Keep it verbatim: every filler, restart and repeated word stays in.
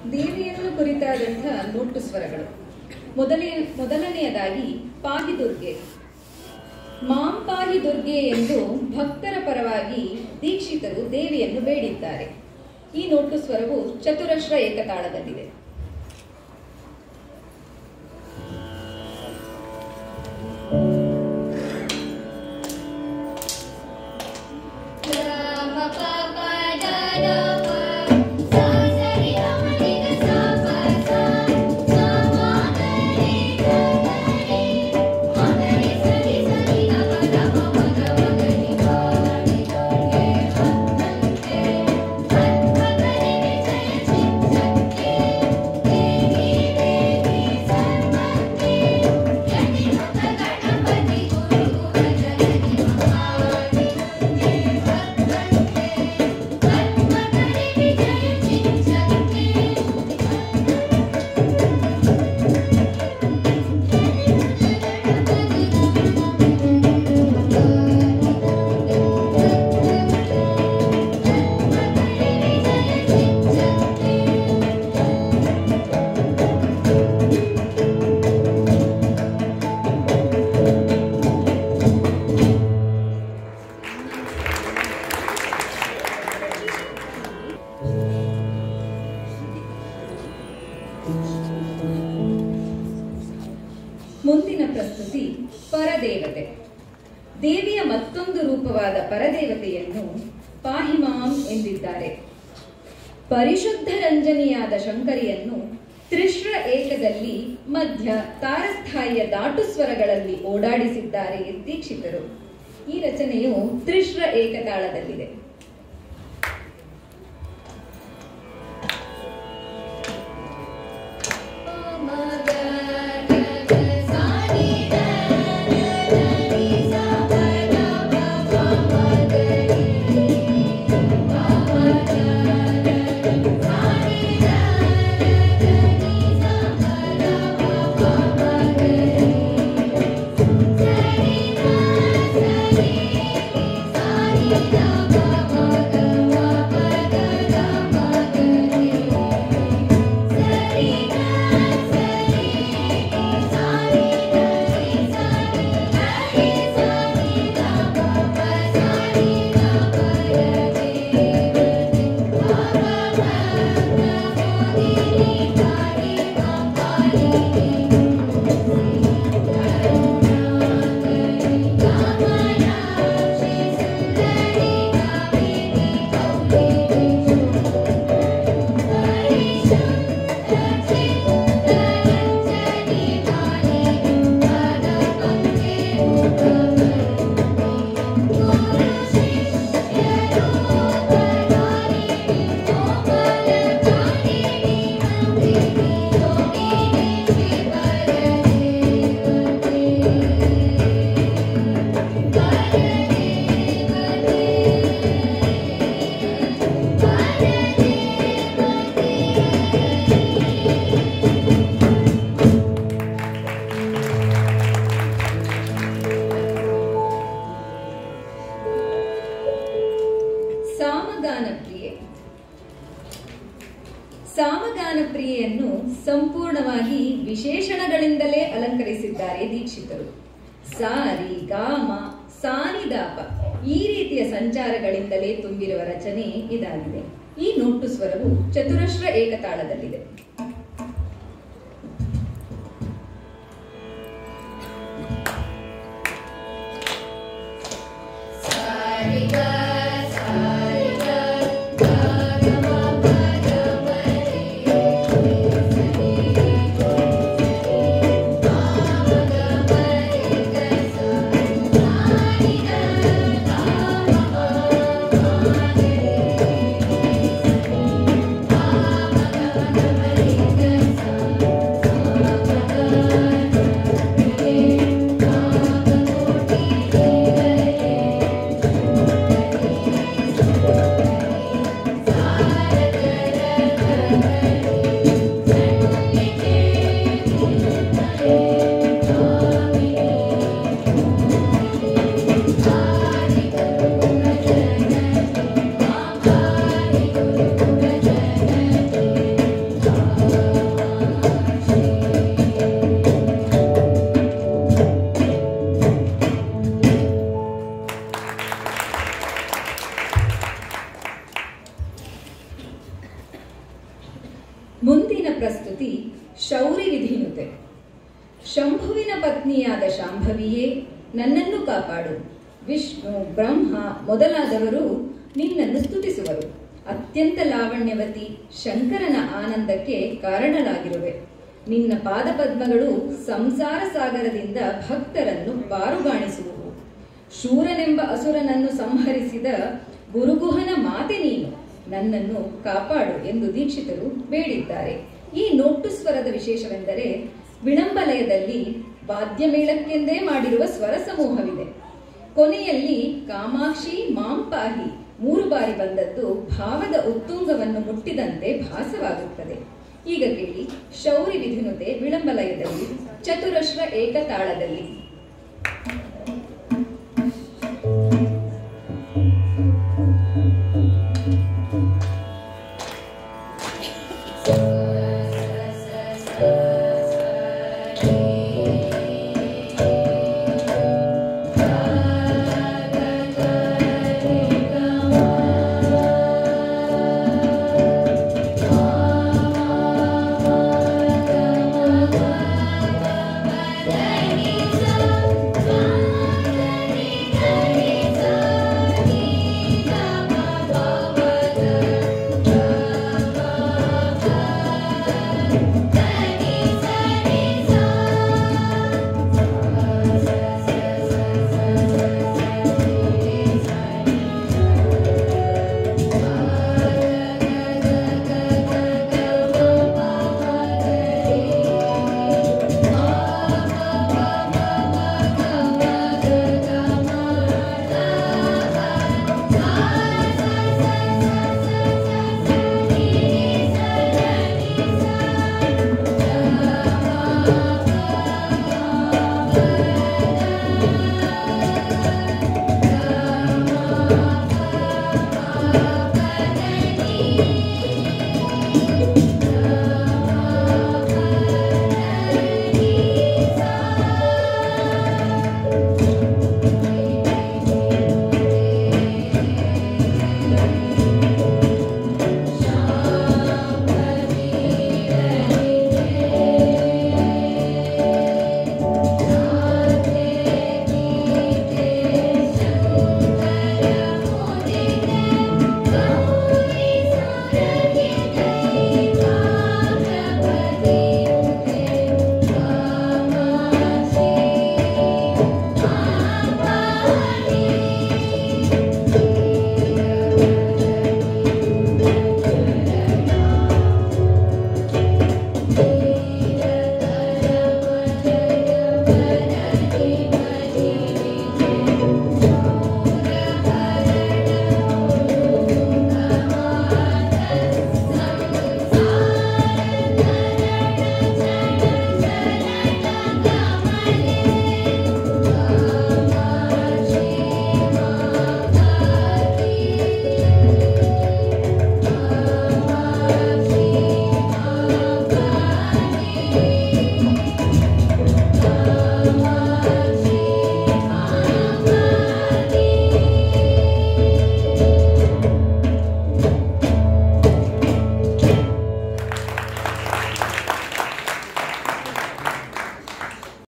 ದೇವಿಯನ್ನು ಕುರಿತಾದಂಥ ನೋಟು ಸ್ವರಗಳು. ಮೊದಲೇ ಮೊದಲನೆಯದಾಗಿ ಪಾಹಿ ದುರ್ಗೆ. ಮಾಂ ಪಾಹಿ ದುರ್ಗೆ ಎಂದು ಭಕ್ತರ ಪರವಾಗಿ ದೀಕ್ಷಿತರು ದೇವಿಯನ್ನು ಬೇಡಿದ್ದಾರೆ. ಈ ನೋಟು ಸ್ವರವು ಚತುರಶ್ರ ಏಕತಾಳದಲ್ಲಿದೆ. ಮುಂದಿನ ಪ್ರಸ್ತುತಿ ಪರದೇವತೆ. ದೇವಿಯ ಮತ್ತೊಂದು ರೂಪವಾದ ಪರದೇವತೆಯನ್ನು ಪಾಹಿಮಾಂ ಎಂದಿದ್ದಾರೆ. ಪರಿಶುದ್ಧ ರಂಜನಿಯಾದ ಶಂಕರಿಯನ್ನು ತ್ರಿಶ್ರ ಏಕದಲ್ಲಿ ಮಧ್ಯ ತಾರಸ್ಥಾಯಿಯ ದಾಟು ಸ್ವರಗಳಲ್ಲಿ ಓಡಾಡಿಸಿದ್ದಾರೆ ದೀಕ್ಷಿತರು. ಈ ರಚನೆಯು ತ್ರಿಶ್ರ ಏಕತಾಳದಲ್ಲಿದೆ. ಸಾಮಗಾನ ಪ್ರಿಯೆಯನ್ನು ಸಂಪೂರ್ಣವಾಗಿ ವಿಶೇಷಣಗಳಿಂದಲೇ ಅಲಂಕರಿಸಿದ್ದಾರೆ ದೀಕ್ಷಿತರು. ಸಾರಿ ಗಾಮ ಸಾನಿದಾಪ ಈ ರೀತಿಯ ಸಂಚಾರಗಳಿಂದಲೇ ತುಂಬಿರುವ ರಚನೆ ಇದಾಗಿದೆ. ಈ ನೋಟು ಸ್ವರವು ಚತುರಶ್ರ ಏಕತಾಳದಲ್ಲಿದೆ. Bye. ಮುಂದಿನ ಪ್ರಸ್ತುತಿ ಶೌರಿ ವಿಧಿನುತೆ. ಶಂಭುವಿನ ಪತ್ನಿಯಾದ ಶಾಂಭವಿಯೇ, ನನ್ನನ್ನು ಕಾಪಾಡು. ವಿಷ್ಣು, ಬ್ರಹ್ಮ ಮೊದಲಾದವರು ನಿನ್ನನ್ನು ಸ್ತುತಿಸುವರು. ಅತ್ಯಂತ ಲಾವಣ್ಯವತಿ ಶಂಕರನ ಆನಂದಕ್ಕೆ ಕಾರಣರಾಗಿರುವೆ. ನಿನ್ನ ಪಾದಪದ್ಮಗಳು ಸಂಸಾರ ಸಾಗರದಿಂದ ಭಕ್ತರನ್ನು ಪಾರುಗಾಣಿಸುವುವು. ಶೂರನೆಂಬ ಅಸುರನನ್ನು ಸಂಹರಿಸಿದ ಗುರುಗುಹನ ಮಾತೆ ನೀನು, ನನ್ನನ್ನು ಕಾಪಾಡು ಎಂದು ದೀಕ್ಷಿತರು ಬೇಡಿದ್ದಾರೆ. ಈ ನೋಟ್ಟುಸ್ವರದ ವಿಶೇಷವೆಂದರೆ ವಿಳಂಬಲಯದಲ್ಲಿ ವಾದ್ಯಮೇಳಕ್ಕೆಂದೇ ಮಾಡಿರುವ ಸ್ವರ ಸಮೂಹವಿದೆ. ಕೊನೆಯಲ್ಲಿ ಕಾಮಾಕ್ಷಿ ಮಾಂ ಪಾಹಿ ಮೂರು ಬಾರಿ ಬಂದದ್ದು ಭಾವದ ಉತ್ತುಂಗವನ್ನು ಮುಟ್ಟಿದಂತೆ ಭಾಸವಾಗುತ್ತದೆ. ಈಗ ಕೇಳಿ ಶೌರಿ ವಿಧಿನುತೆ ವಿಳಂಬಲಯದಲ್ಲಿ ಚತುರಶ್ರ ಏಕತಾಳದಲ್ಲಿ. Thank you.